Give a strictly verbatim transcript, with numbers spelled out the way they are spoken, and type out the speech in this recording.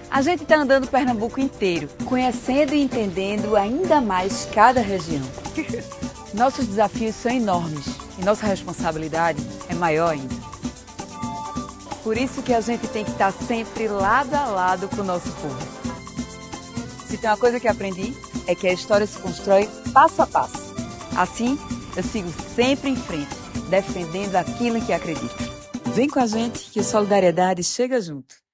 A gente está andando o Pernambuco inteiro, conhecendo e entendendo ainda mais cada região. Nossos desafios são enormes e nossa responsabilidade é maior ainda. Por isso que a gente tem que estar sempre lado a lado com o nosso povo. Se tem uma coisa que aprendi, é que a história se constrói passo a passo. Assim, eu sigo sempre em frente, defendendo aquilo em que acredito. Vem com a gente que a solidariedade chega junto.